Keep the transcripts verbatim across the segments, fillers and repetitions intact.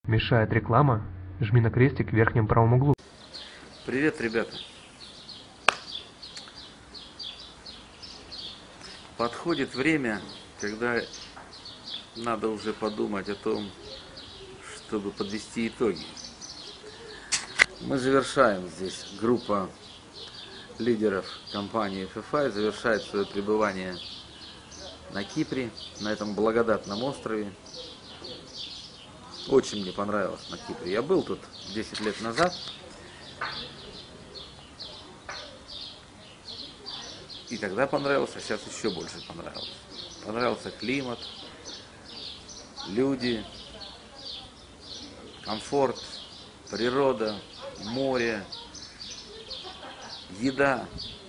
Мешает реклама? Жми на крестик в верхнем правом углу. Привет, ребята! Подходит время, когда надо уже подумать о том, чтобы подвести итоги. Мы завершаем здесь, группа лидеров компании эф эф ай завершает свое пребывание на Кипре, на этом благодатном острове. Очень мне понравилось на Кипре. Я был тут десять лет назад. И тогда понравился, а сейчас еще больше понравился. Понравился климат, люди, комфорт, природа, море, еда.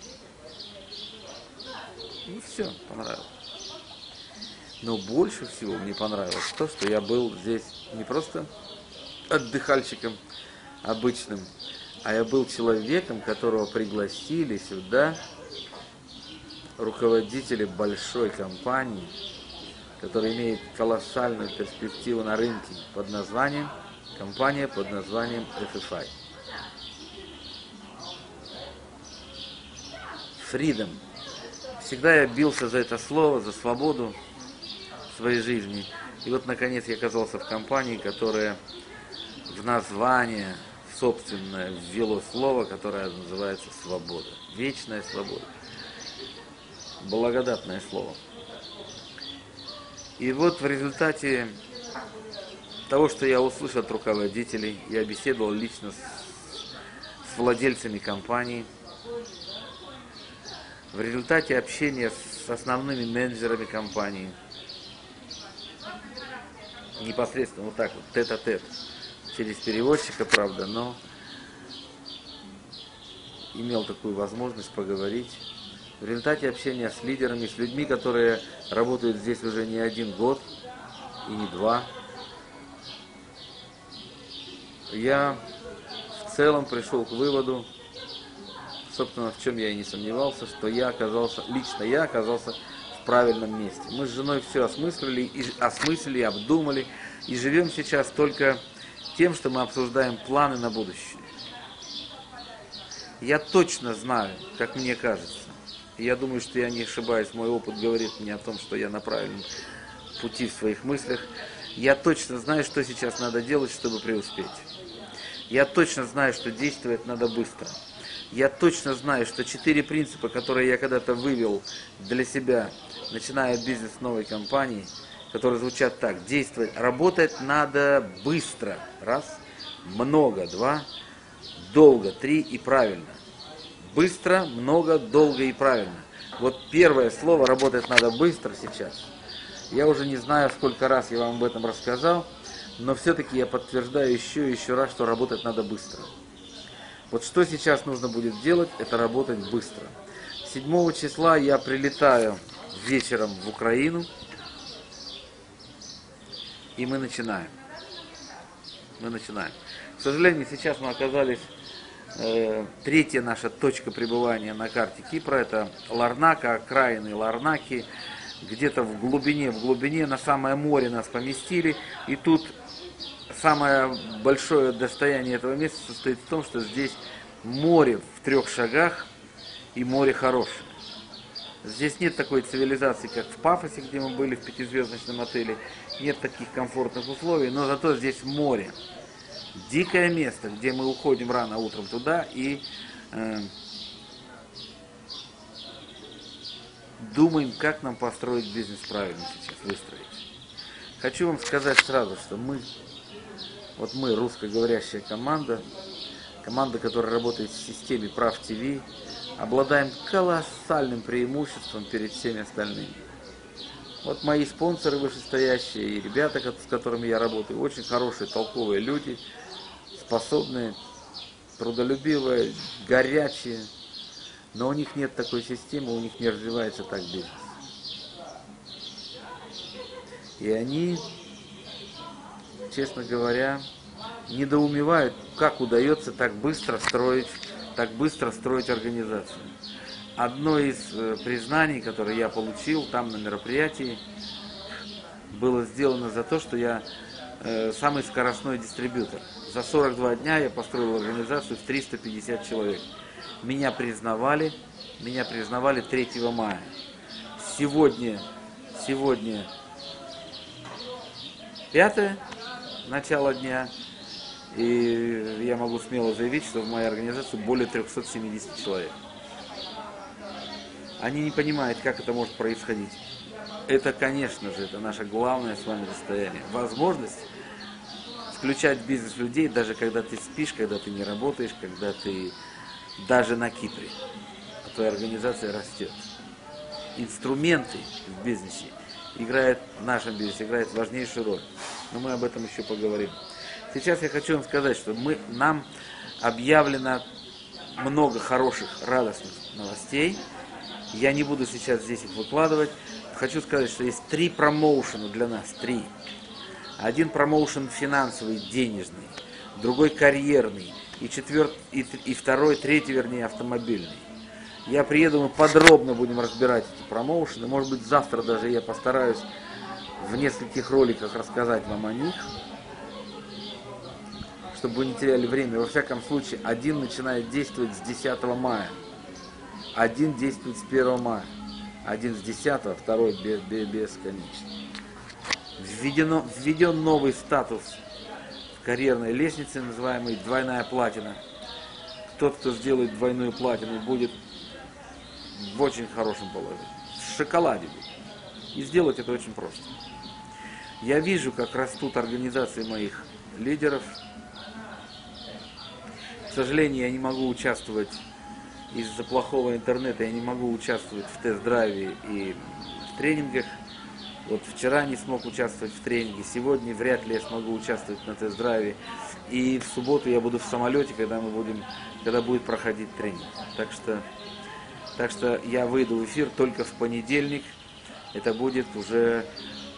Ну все, понравилось. Но больше всего мне понравилось то, что я был здесь не просто отдыхальщиком обычным, а я был человеком, которого пригласили сюда руководители большой компании, которая имеет колоссальную перспективу на рынке под названием, компания под названием эф эф ай. Freedom. Всегда я бился за это слово, за свободу в своей жизни. И вот, наконец, я оказался в компании, которая в название собственное ввело слово, которое называется свобода. Вечная свобода. Благодатное слово. И вот в результате того, что я услышал от руководителей, я беседовал лично с, с владельцами компании, в результате общения с основными менеджерами компании, непосредственно вот так вот, тет-а-тет, через переводчика, правда, но имел такую возможность поговорить. В результате общения с лидерами, с людьми, которые работают здесь уже не один год и не два, я в целом пришел к выводу, собственно, в чем я и не сомневался, что я оказался, лично я оказался в правильном месте. Мы с женой все осмыслили, и, осмыслили, обдумали, и живем сейчас только тем, что мы обсуждаем планы на будущее. Я точно знаю, как мне кажется, и я думаю, что я не ошибаюсь, мой опыт говорит мне о том, что я на правильном пути в своих мыслях. Я точно знаю, что сейчас надо делать, чтобы преуспеть. Я точно знаю, что действовать надо быстро. Я точно знаю, что четыре принципа, которые я когда-то вывел для себя, начиная бизнес новой компании, которые звучат так: действовать, работать надо быстро, раз, много, два, долго, три и правильно. Быстро, много, долго и правильно. Вот первое слово «работать надо быстро» сейчас. Я уже не знаю, сколько раз я вам об этом рассказал, но все-таки я подтверждаю еще и еще раз, что работать надо быстро. Вот что сейчас нужно будет делать, это работать быстро. седьмого числа я прилетаю вечером в Украину, и мы начинаем. Мы начинаем. К сожалению, сейчас мы оказались, э, третья наша точка пребывания на карте Кипра, это Ларнака, окраины Ларнаки, где-то в глубине, в глубине, на самое море нас поместили, и тут самое большое достояние этого места состоит в том, что здесь море в трех шагах, и море хорошее. Здесь нет такой цивилизации, как в Пафосе, где мы были в пятизвездочном отеле, нет таких комфортных условий, но зато здесь море. Дикое место, где мы уходим рано утром туда и э, думаем, как нам построить бизнес правильно сейчас, выстроить. Хочу вам сказать сразу, что мы, вот мы, русскоговорящая команда, команда, которая работает в системе Прав ТВ, обладаем колоссальным преимуществом перед всеми остальными. Вот мои спонсоры вышестоящие и ребята, с которыми я работаю, очень хорошие, толковые люди, способные, трудолюбивые, горячие, но у них нет такой системы, у них не развивается так бизнес. И они, честно говоря, недоумевают, как удается так быстро строить, так быстро строить организацию. Одно из признаний, которое я получил там на мероприятии, было сделано за то, что я э, самый скоростной дистрибьютор. За сорок два дня я построил организацию в триста пятьдесят человек. Меня признавали, меня признавали третьего мая. Сегодня, сегодня пятое, начало дня, и я могу смело заявить, что в моей организации более трёхсот семидесяти человек. Они не понимают, как это может происходить. Это, конечно же, это наше главное с вами достояние. Возможность включать в бизнес людей, даже когда ты спишь, когда ты не работаешь, когда ты даже на Кипре. А твоя организация растет. Инструменты в бизнесе играют, в нашем бизнесе играют важнейшую роль. Но мы об этом еще поговорим. Сейчас я хочу вам сказать, что мы, нам объявлено много хороших, радостных новостей. Я не буду сейчас здесь их выкладывать. Хочу сказать, что есть три промоушена для нас, три. Один промоушен финансовый, денежный, другой карьерный, и, четверт, и, и второй, третий, вернее, автомобильный. Я приеду, мы подробно будем разбирать эти промоушены. Может быть, завтра даже я постараюсь в нескольких роликах рассказать вам о них, чтобы вы не теряли время. Во всяком случае, один начинает действовать с десятого мая, один действует с первого мая, один с десятого, второй бесконечно. Введено, введен новый статус в карьерной лестнице, называемый двойная платина. Тот, кто сделает двойную платину, будет в очень хорошем положении. В шоколаде будет. И сделать это очень просто. Я вижу, как растут организации моих лидеров. К сожалению, я не могу участвовать из-за плохого интернета, я не могу участвовать в тест-драйве и в тренингах. Вот вчера не смог участвовать в тренинге, сегодня вряд ли я смогу участвовать на тест-драйве. И в субботу я буду в самолете, когда мы будем, когда будет проходить тренинг. Так что, так что я выйду в эфир только в понедельник. Это будет уже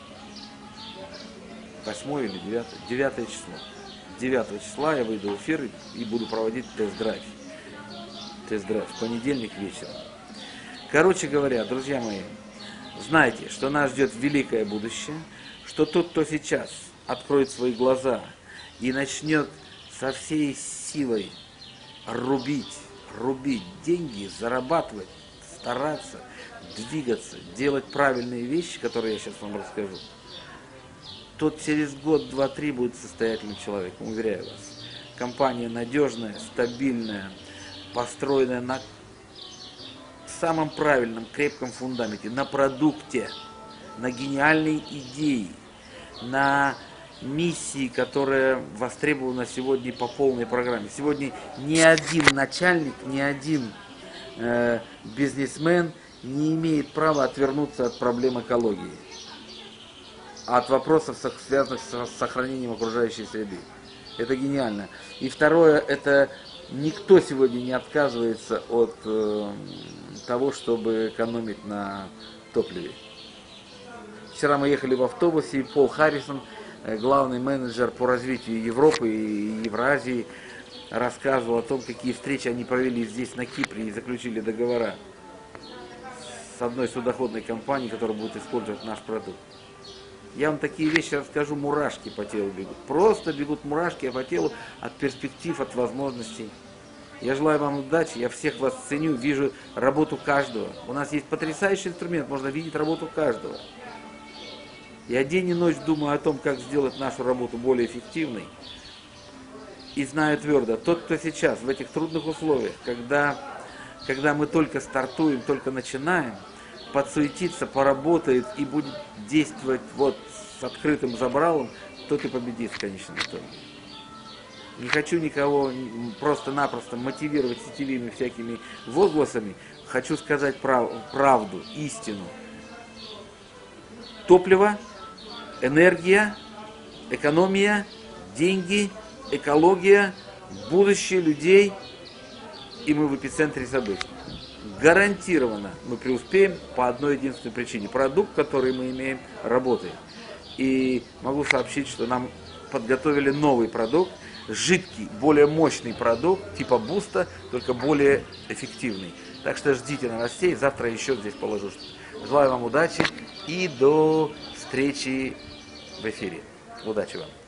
восьмое или девятое, девятое число. девятого числа я выйду в эфир и буду проводить тест-драйв. Тест-драйв в понедельник вечером. Короче говоря, друзья мои, знайте, что нас ждет великое будущее, что тот, кто сейчас откроет свои глаза и начнет со всей силой рубить, рубить деньги, зарабатывать, стараться, двигаться, делать правильные вещи, которые я сейчас вам расскажу, тот через год, два, три будет состоятельным человеком, уверяю вас. Компания надежная, стабильная, построенная на самом правильном, крепком фундаменте, на продукте, на гениальной идее, на миссии, которая востребована сегодня по полной программе. Сегодня ни один начальник, ни один э, бизнесмен не имеет права отвернуться от проблем экологии, от вопросов, связанных с сохранением окружающей среды. Это гениально. И второе, это никто сегодня не отказывается от э, того, чтобы экономить на топливе. Вчера мы ехали в автобусе, и Пол Харрисон, главный менеджер по развитию Европы и Евразии, рассказывал о том, какие встречи они провели здесь, на Кипре, и заключили договора с одной судоходной компанией, которая будет использовать наш продукт. Я вам такие вещи расскажу, мурашки по телу бегут. Просто бегут мурашки по телу от перспектив, от возможностей. Я желаю вам удачи, я всех вас ценю, вижу работу каждого. У нас есть потрясающий инструмент, можно видеть работу каждого. Я день и ночь думаю о том, как сделать нашу работу более эффективной. И знаю твердо, тот, кто сейчас в этих трудных условиях, когда, когда мы только стартуем, только начинаем, подсуетится, поработает и будет действовать вот с открытым забралом, тот и победит в конечном итоге. Не хочу никого просто-напросто мотивировать сетевыми всякими возгласами. Хочу сказать прав, правду, истину. Топливо, энергия, экономия, деньги, экология, будущее людей, и мы в эпицентре событий. Гарантированно мы преуспеем по одной единственной причине. Продукт, который мы имеем, работает. И могу сообщить, что нам подготовили новый продукт, жидкий, более мощный продукт, типа буста, только более эффективный. Так что ждите новостей, завтра еще здесь положу. Желаю вам удачи и до встречи в эфире. Удачи вам.